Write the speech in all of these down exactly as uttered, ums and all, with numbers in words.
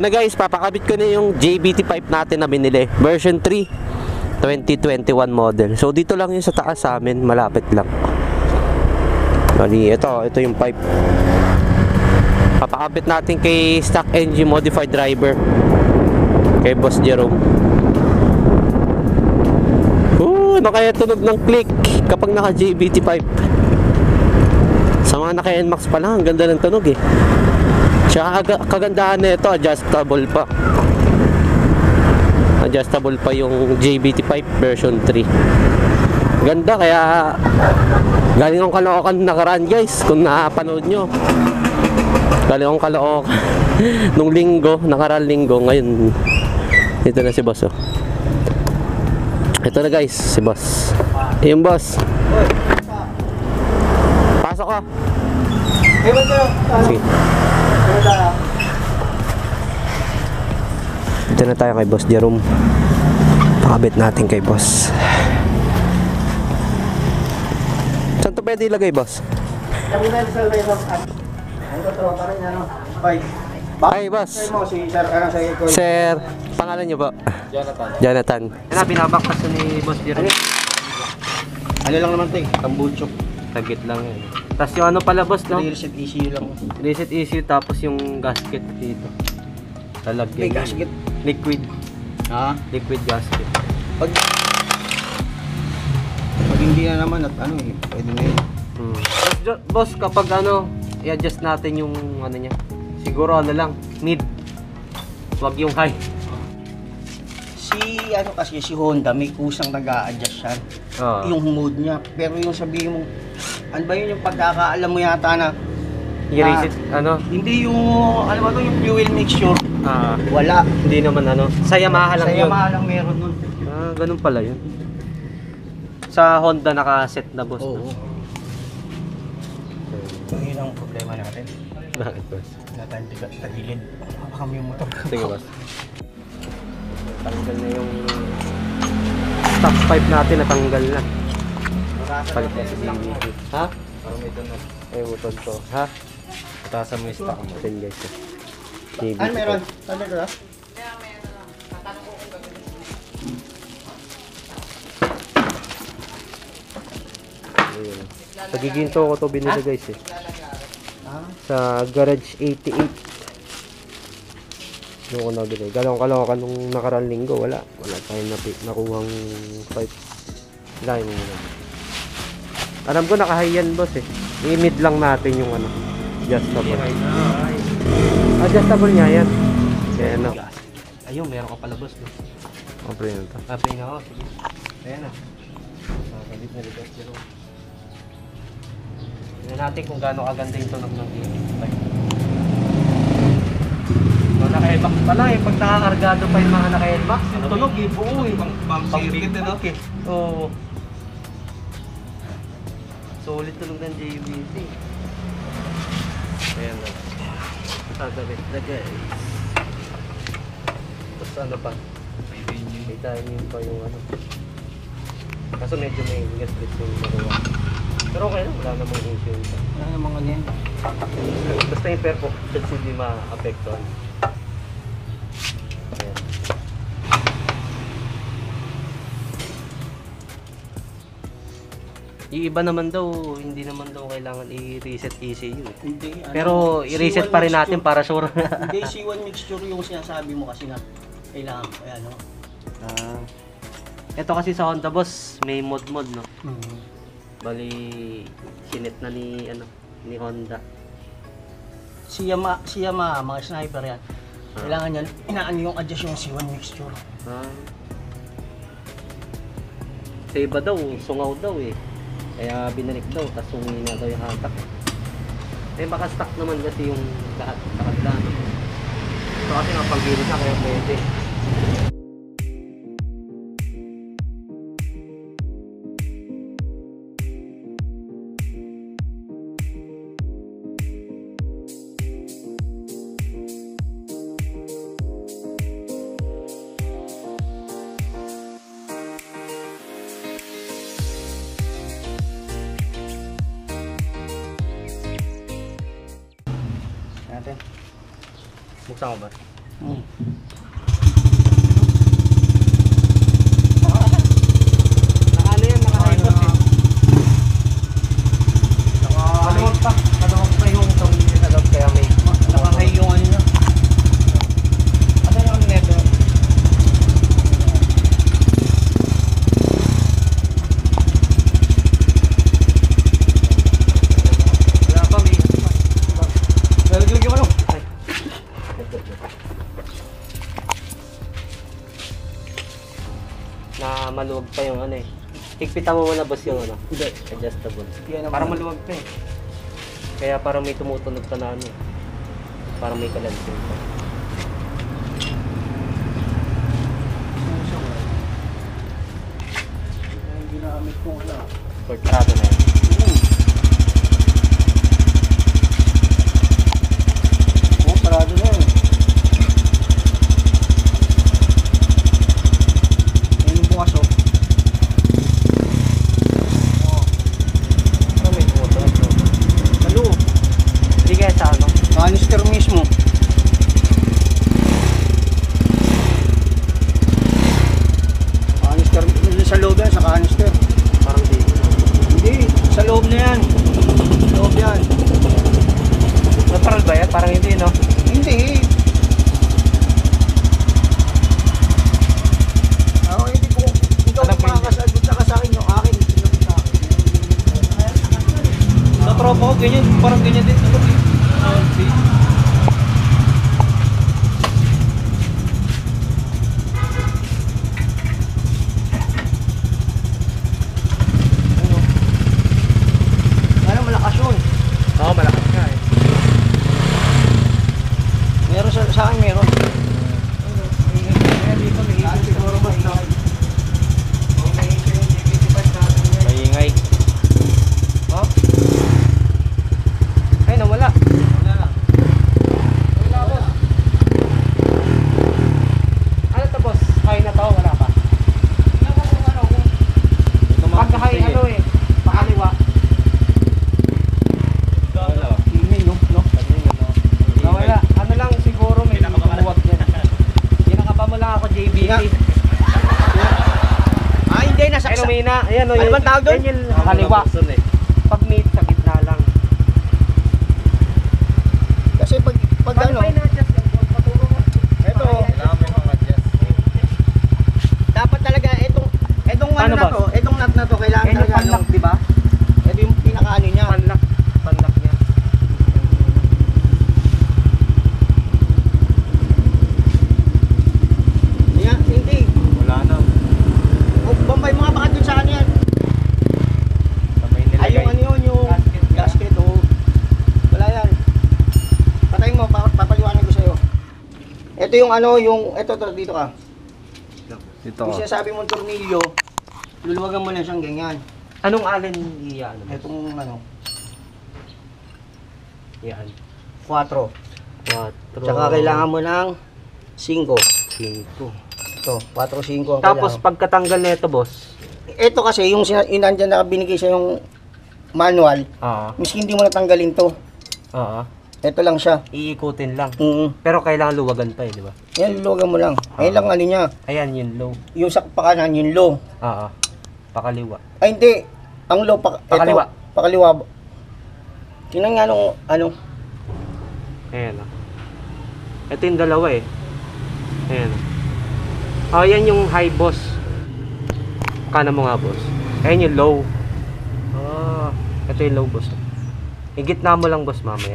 na guys, papakabit ko na yung J B T pipe natin na binili. Version three, twenty twenty-one model. So dito lang yung sa taas sa amin, malapit lang. Bali, ito, ito yung pipe. Papakabit natin kay Stock N G Modified Driver. Kay Boss Jerome. Uh, ano kaya tunog ng click kapag naka J B T pipe? Sa mga naka N MAX pa lang, ang ganda ng tunog eh. Tsaka kagandahan na ito, adjustable pa. Adjustable pa yung J B T pipe version three. Ganda, kaya galing akong Caloocan nakaraan guys, kung napanood nyo. Galing akong Caloocan nung linggo, nakaraan linggo. Ngayon dito na si boss oh. Ito na guys, si boss. Yung boss. Pasok ka. Sige. Dito na tayo kay Boss Jerome. Pakabit natin kay boss. Saan to pwede ilagay boss? Ay boss. Sir, pangalan nyo po? Jonathan. Jonathan. Yan na, binabaktas ni Boss Jerome. Ano lang naman ito eh, tambuchok. Tagit lang yan. Tapos yung ano pala boss, no? Reset E C U lang. Reset E C U, tapos yung gasket dito. Lalagyan. May gasket? Liquid. Ha? Liquid gasket. Pag, pag hindi na naman at ano eh, pwede na yun. Hmm. Boss, boss, kapag ano, i-adjust natin yung ano niya. Siguro ano lang, mid. Huwag yung high. Si ano kasi si Honda may kusang nag-a-adjust siya. Uh. Yung mode niya. Pero yung sabihin mo, ano ba yun yung pagkakaalam mo yata na i-reset, uh, ano? Hindi yung, ano ba ito, yung fuel mixture. Ah, wala. Hindi naman ano. Sa Yamaha lang sa yun. Sa Yamaha lang meron nun. Ah, ganun pala yun. Sa Honda naka-set na boss. Oo. So, yun ang problema natin. Bakit boss? Natin tagilid. Baka yung motor. Sige boss. Tanggal na yung stock pipe natin, natanggal na. Palit na si B B T. Ha? Parang may tunog. Ay, button to. Ha? Patasan mo yung stock natin guys. Ano meron? Tanda ko na? Ayun. Sa Giginto ko to binili guys eh. Sa Garage eighty-eight. Yung ko nabili. Galang Caloocan nung nakarang linggo. Wala. Wala tayong nakuhang pipe. Wala yung muna. Alam ko naka-high yan boss eh. I-mid lang natin yung ano. Adjustable. Adjustable niya yan. Kaya ano. Ayun, meron ka pala boss. Kapre na ito. Kapre na ako. Sige. Ayan na. Nakabit na ligas dito. Tignan natin kung gaano kaganda yung tunog ng pipe. So, naka-N MAX pala eh. Pag nakakargado pa yung mga naka-N MAX, yung tunog eh. Buo eh. Pang circuit eh no? Oo. Solid tunog ng J B T. Ayan na. Sasabit na guys. Tapos ano pa? May timing pa yung ano. Kaso medyo may gasket yung magawa. Pero okay lang, wala namang issue ito. Wala namang ano yan. Basta yung performance hindi ma-apektuhan. Ayan. Yung iba naman daw, hindi naman daw kailangan i-reset E C U. Hindi. Ano, pero i-reset pa rin natin para sure. Hindi, C one mixture yung sinasabi mo kasi na kailangan ko. Ayan, no? Ah. Ito kasi sa Honda boss, may mod-mod, no? Mm-hmm. Bali, sinet na ni, ano, ni Honda. Si Yamaha, si Yamaha, mga sniper yan. Ah. Kailangan yan, inaano yung adjust yung C one mixture. Ah. Sa iba daw, sungaw daw eh. Kaya binalik daw, tapos sungi na daw yung hatak. Eh baka stock naman kasi yung lahat sa kadla. So kasi nga pag-gilid na kaya pwede. Natin. Buksan ko ba? Hmm. Naka ano yan, naka-high-boss eh. Maluwag pa. Maluwag pa yung tornilyo sa loob kaya may... Naka-high yung ano niya. Ano yung neto? Wala pa, may... Lalagyan mo ano? Na maluwag pa yung ano eh. Higpitan mo muna boss yung ano. Hindi. Adjustable. Yan naman. Parang maluwag pa eh. Kaya parang may tumutunog ka na ano eh. Parang may kalansin pa. Ang ginamit kong ano. Portrado na yan. Hmm. Oh, parado na yun. Yan yung bukas oh. Parang may tumutunog no? Lalo. Hindi kaya sa ano? Canister mismo. Canister. Sa loob yan, sa canister. Parang di. Hindi, sa loob na yan. Sa loob yan. Natural ba yan? Parang hindi no? Hindi. Ako hindi ko. Ikaw Alam ang ko hindi. makakasagot ka sa akin yung akin. Sinabi sa akin. Sa tropa ko ganyan. Parang ganyan din. Ano eh? Ano, malakas yun. Oo, malakas nga eh. Meron sa, sa akin, meron. Siguro basta. Maingay. Oh? Ay, nawala. Wala boss. Ano to boss? High na to? Wala pa? Pag high ano eh, pakaliwa. Hindi, no? No? Nawala. Ano lang siguro may tumuwag dyan. Kinakapa mo lang ako J B T. Ah, hindi, nasa Ay, lumina. Ayan o. Ano bang tawag doon? Yan yung kaliwa. Pag may sa gitna lang. Kasi pag, pag ano, na-adjust lang. Paturo mo. eto, dapat talaga, etong, etong ano Ano na ba? to, etong nut na to, kailangan Yan yung talaga, panlock, ano, di ba? ito yung pinaka-ano niya. Panlock. Panlock niya. Yan, hindi. Wala na. O, Bombay mga baka dun sa ano yan. Sabay Ay, yung ano yun, yung Gasket. gasket, oh. Wala yan. Patayin mo, pa- papaliwanag ko sa'yo. Ito yung ano, yung, ito, to, dito ka. Dito. Yung sinasabi mong tornilyo, luluwagan mo na siyang ganyan. Anong alin iyan? Itong ano, Yan. four. Quatro. Tsaka kailangan mo ng five. Cinco. Ito, four, five ang Tapos kailangan. pagkatanggal nito boss. Ito kasi, yung sina- yung nandyan na binigay sa yung manual, Oo. miski hindi mo natanggalin to. Oo. Ito lang siya. Iikutin lang. Mm. Pero kailangan luwagan pa eh, di ba? Yan, luluwagan mo lang. Ayun lang ano niya. Ayan yung low. Yung sa pakanan, yung low. Oo. Pakaliwa. Ay, hindi. Ang low, pa, Pakaliwa. Ito, pakaliwa. Tingnan nga nung, ano, Ayan o. Ito yung dalawa eh. Ayan o. Oh, yan yung high boss. Kanan mo nga boss. Ayan yung low. Oh, ito yung low boss. Igitna mo lang boss mamaya.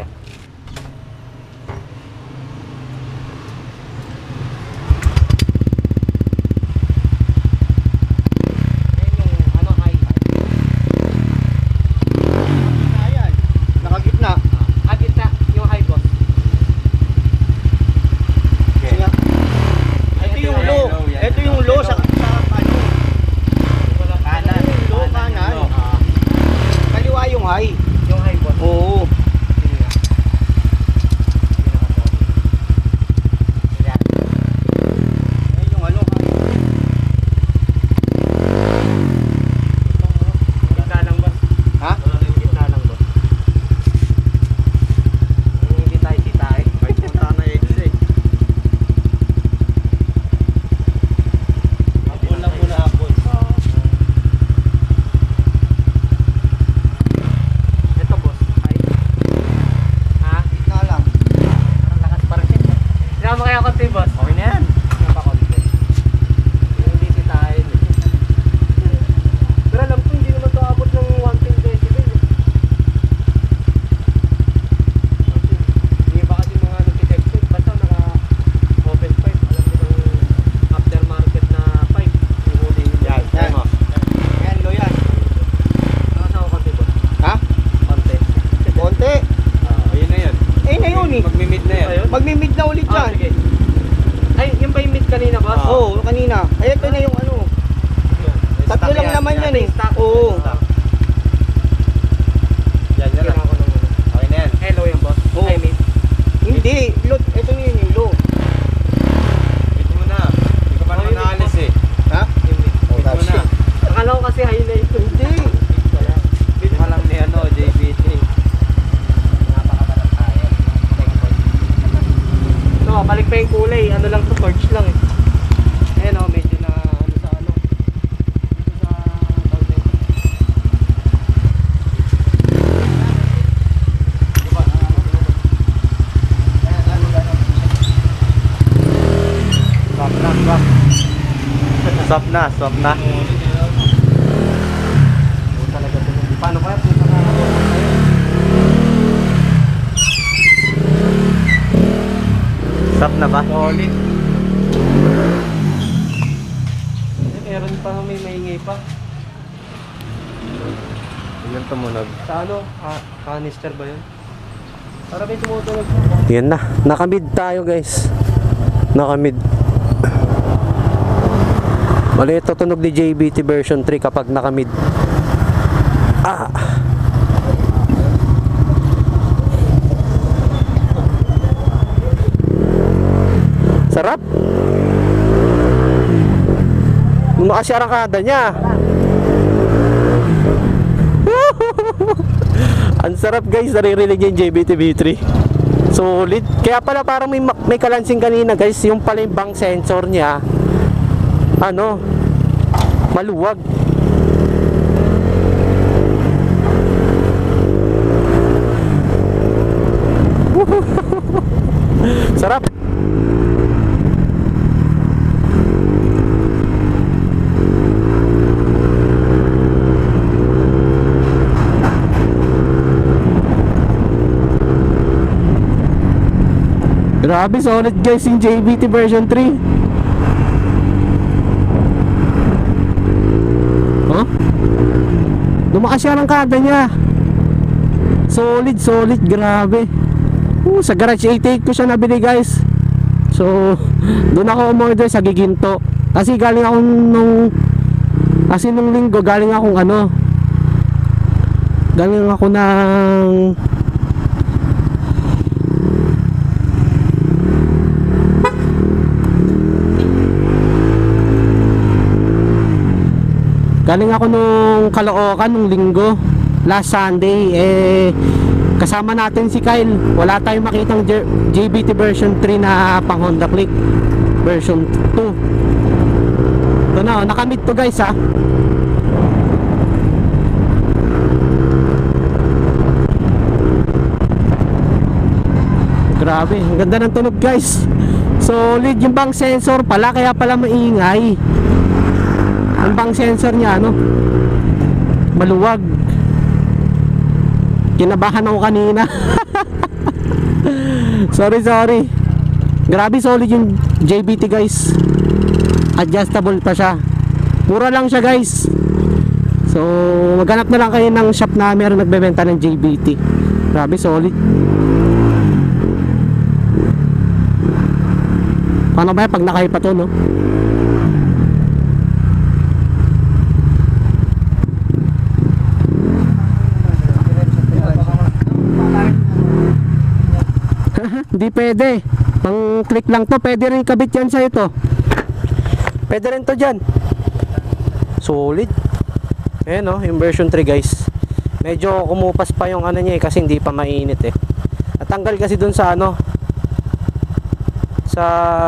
Ayan yung ano high. ayan, nakagitna. Ah, gitna yung high boss. Kasi nga, ito yung low. Ito yung low sa, sa ano, Kanan. yung low kanan. Ah, Kaliwa yung high. yung high boss. Oo. Magmi-mid na ulit Ah, yan. sige. Ay, yung ba yung meat kanina, boss? Oo, kanina. Ay, ito na yung ano. Tatlo lang naman yan eh. Oo. Yan, yan lang. Okay na yan. Hello yung boss. Oo. Ay, meat. Hindi, load. Ito na yun yung low. Wait mo na. Hindi ka pa naman naalis eh. Ha? Yung meat. Wait mo na. Akala ko kasi highlight. Hindi. Dito ka lang ni ano, J B T. Napakabalat tayo. No, balik pa yung kulay. Ano lang to, torch lang eh. Ayan o, medyo na ano sa ano. Dito sa tawag na ito. Swap na, swap. Swap na, swap na. Talaga to. Paano kaya kung saka Swap na ba? solid? Eh, meron pa may maingay pa. Yan tumunog. Sa ano? Ah, canister ba yun? Para may tumutunog. Yan na. Nakamid tayo guys. Nakamid. Mali ito tunog ni J B T version three kapag nakamid. Ah! Sarap! Lumakas yung arangkada niya. Ang sarap guys, naririnig yung J B T V three. Solid. Kaya pala parang may, may kalansing kanina guys, yung pala yung bank sensor niya, ano, maluwag. Sarap. Grabe, solid guys yung J B T version three. Oh? Lumakas siya ng kada niya. Solid, solid, grabe. Uh, sa garage eighty-eight ko siya nabili guys. So, doon ako umorder sa Giginto. Kasi galing ako nung Kasi nung linggo galing akong ano Galing ako ng Galing ako nung Caloocan nung linggo, last Sunday. Eh, kasama natin si Kyle. Wala tayong makitang J B T version three na pang Honda Click version two. Ito na, nakamit to guys ha. Grabe, ang ganda ng tunog guys. Solid yung bank sensor pala, kaya pala maingay. Ang bank sensor niya ano, maluwag. Kinabahan ako kanina. Sorry sorry. Grabe solid yung J B T guys. Adjustable pa siya. Mura lang siya guys. So maghanap na lang kayo ng shop na meron nagbebenta ng J B T. Grabe solid. Paano ba yan pag nakay pa to no? Hindi pwede. Pang click lang to. Pwede rin kabit yan sa ito. Pwede rin to dyan. Solid. Ayan o, yung version three guys. Medyo kumupas pa yung ano niya eh, kasi hindi pa mainit eh. Natanggal kasi dun sa ano, sa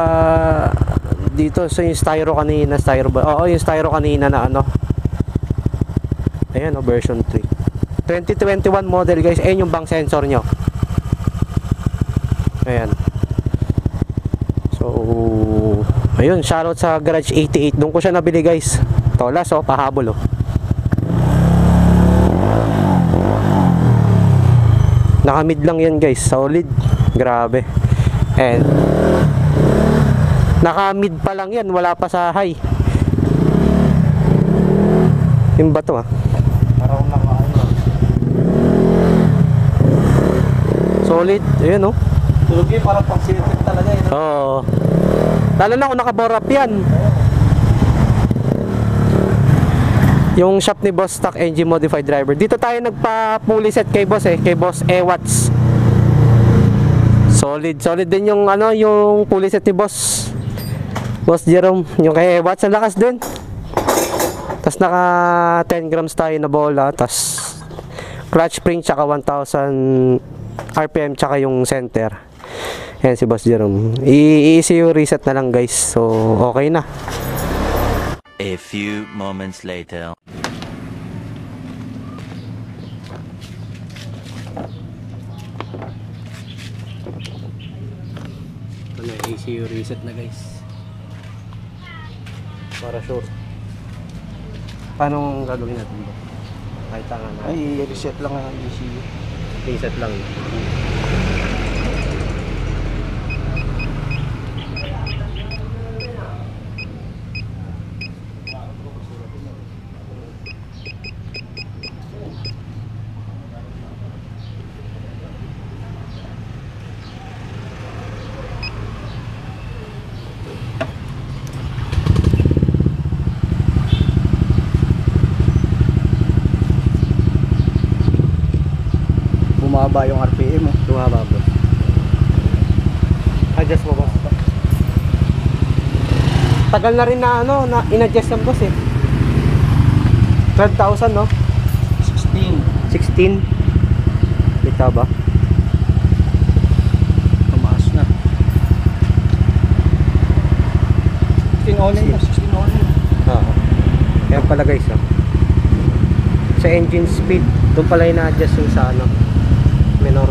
dito sa yung styro kanina, styro ba? Oo, yung styro kanina na ano. Ayan o, version three. twenty twenty-one model guys. Ayan yung bank sensor nyo. Ayan. So, ayun, shoutout sa Garage eighty-eight. Doon ko siya nabili guys. Tolas oh, pahabol oh. Nakamid lang yan guys. Solid. Grabe. And nakamid pa lang yan. Wala pa sa high. Yung bato ah. Parang nakaano. Solid. Ayun oh. Tulog yun, parang pang sinetrip talaga eh. Oo. Lalo na kung nakaborap yan. Yung shop ni Boss Stock Engine Modified Driver. Dito tayo nagpa-pulley set kay Boss eh, kay Boss Ewats. Solid, solid din yung ano, yung pulley set ni Boss. Boss Jerome, yung kay Ewats, ang lakas din. Tapos naka ten grams tayo na bola, tapos clutch spring tsaka one thousand R P M tsaka yung center. Yan si Boss Jerome. I-E C U reset na lang guys. So, okay na. A few moments later. Ito na, E C U reset na guys. Para sure. Paano gagawin natin ba? Kahit tangan na. Ay, reset lang ang E C U. Reset lang. Bumaba yung R P M mo. Tumaba boss. Adjust mo boss. Tagal na rin na ano, na in-adjust ng boss eh. twelve thousand no? sixteen. sixteen. Kita ba? Tumaas na. sixteen only na. sixteen only. Oo. Kaya pala guys oh. Sa engine speed, doon pala ina-adjust yung sa ano, minor.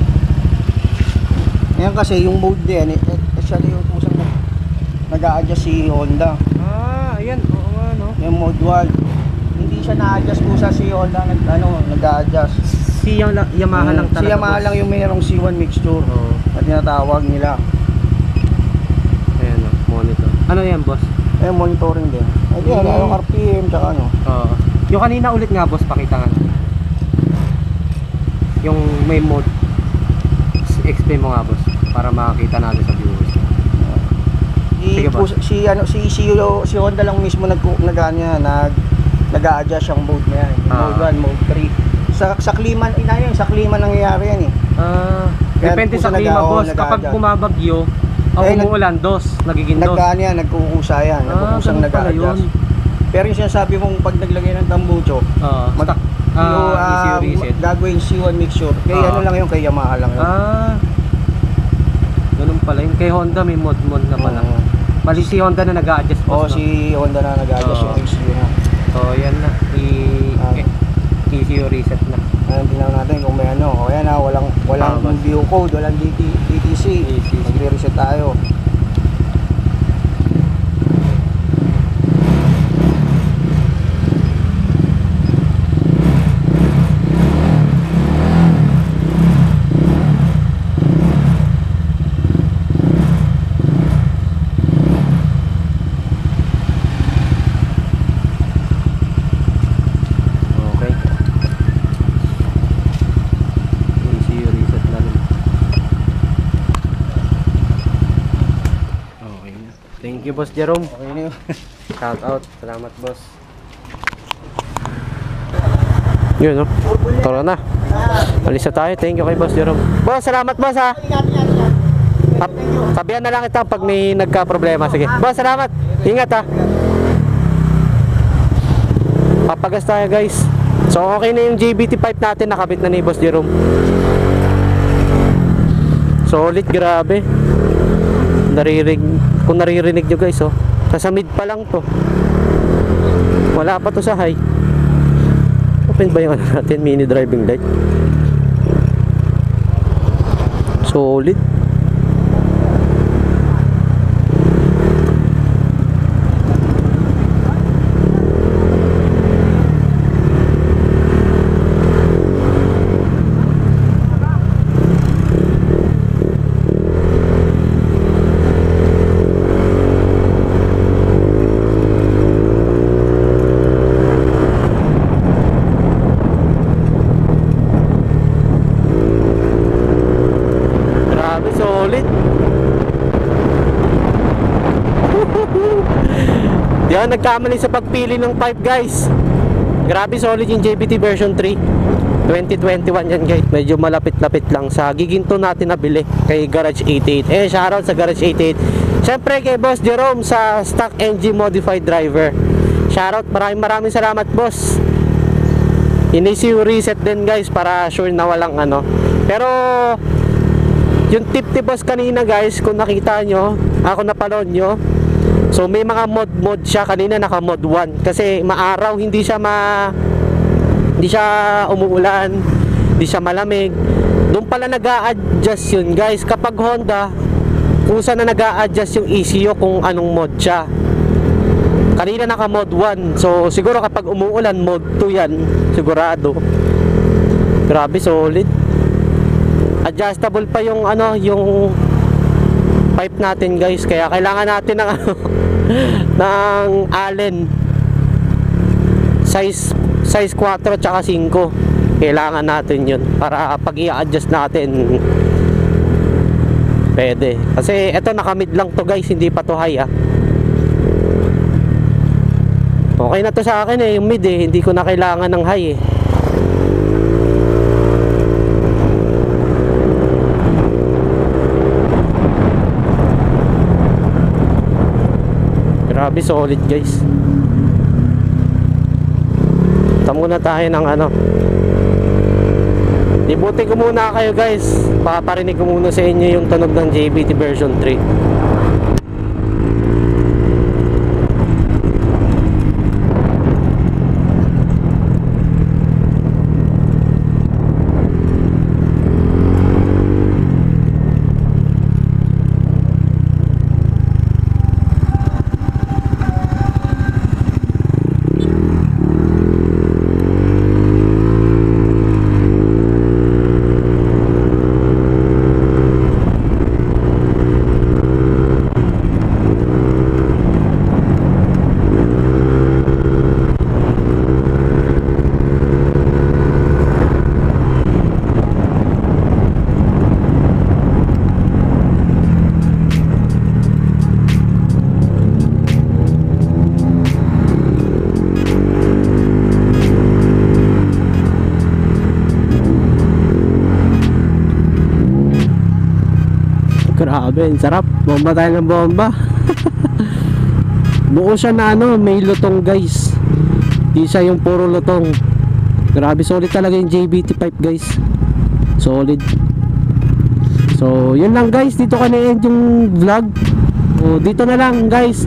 Ngayon kasi yung mode din, eh, actually yung kusang nag-a-adjust si Honda. Ah, ayan. Oo nga no. Yung mode one. Hindi siya na-adjust kusa si Honda, nag, ano, nag-a-adjust. Si Yamaha Yamaha lang Mm, talaga. Si Yamaha boss. lang yung mayroong C one mixture. Oo. Na tinatawag nila. Ayan oh, monitor. Ano yan boss? Eh, monitoring din. Ay, di, ano, Mm. yung R P M, tsaka ano. Oo. Yung kanina ulit nga boss, pakita nga. Yung may mode. Explain mo nga boss para makakita natin sa viewers. Si, Sige ba? kus- si, ano, si, si, si Honda lang mismo nag, nag, ano yan, nag, nag-a-adjust yung mode na yan. Yung Ah. Mode one, mode three. Sa, sa klima, ina yan, sa klima nangyayari yan eh. Ah, Kaya depende kung sa saan klima nag- boss. oo, Kapag nag-a-adjust. bumabagyo, o Eh, nag- umuulan, dos, nagiging dos. Nag-ano yan, nagkukusa yan. Ah, Nagkukusang ganun pala nag-a-adjust. yun. Pero yung sinasabi mong pag naglagay ng tambucho, Oo. mag, Stock. yung, Ah, ah, E C U reset. gagawin C one mixture. Kay Ah. ano lang yun, kay Yamaha lang yun. Ah. Ganun pala yun. Kay Honda may mod mod na pala. Oo. Mali si Honda na nag-a-adjust Oo, boss. no? si Honda na nag-a-adjust Oo. yung H D na. So, yan na. I Ah. eh, E C U reset na. Ayan, tingnan natin kung may ano. O yan ha, walang, walang Ah, view code, walang D T, D T C. D T C. Mag-reset tayo. Okay. E C U reset na rin. Okay na. Thank you boss Jerome. Okay na yun. Shout out. Salamat boss. Yun no. Tara na. Alis na tayo. Thank you kay boss Jerome. Boss, salamat boss ha. Tap- Tabihan na lang kita pag may nagka-problema. Sige. Boss, salamat. Ingat ha. Papagas tayo guys. So okay na yung J B T pipe natin. Nakabit na ni boss Jerome. Solid, grabe. Naririnig, kung naririnig nyo guys oh. Sa mid pa lang to. Wala pa to sa high. Open ba yung ano natin? Mini driving light. Solid. Grabe, solid. Yan, nagkamali sa pagpili ng pipe, guys. Grabe, solid yung J B T version three twenty twenty-one yan, guys. Medyo malapit-lapit lang sa giginto natin nabili kay Garage eighty-eight. Eh, shoutout sa Garage eighty-eight. Siyempre kay Boss Jerome sa Stock N G Modified Driver. Shoutout, maraming maraming salamat, boss. Inisi yung reset din, guys, para sure na walang ano. Pero yung tip ni boss kanina, guys, kung nakita nyo, ako napanood nyo, so may mga mod mod siya. Kanina naka mod one kasi maaraw, hindi siya ma hindi siya umuulan, hindi siya malamig. Doon pala nag-a-adjust yun, guys. Kapag Honda, kung saan na nag-a-adjust yung E C U kung anong mod siya. Kanina naka mod one, so siguro kapag umuulan mod two yan, sigurado. Grabe, solid. Adjustable pa yung ano, yung pipe natin, guys, kaya kailangan natin ng ano ng Allen size size four tsaka five. Kailangan natin yun para pag i-adjust natin pwede. Kasi eto naka-mid lang to, guys, hindi pa to high, ah. Okay na to sa akin eh, yung mid eh, hindi ko na kailangan ng high eh. Grabe, solid, guys. Tamo na tayo ng ano. Ibuti ko muna kayo, guys. Paparinig ko muna sa inyo yung tunog ng J B T version three. Grabe, sarap. Bomba tayo ng bomba. Buo siya na ano, may lutong, guys. Di siya yung puro lutong. Grabe, solid talaga yung J B T pipe, guys. Solid. So, yun lang, guys. Dito ka na-end yung vlog. O, dito na lang, guys.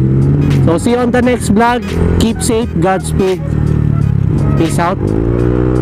So, see you on the next vlog. Keep safe. Godspeed. Peace out.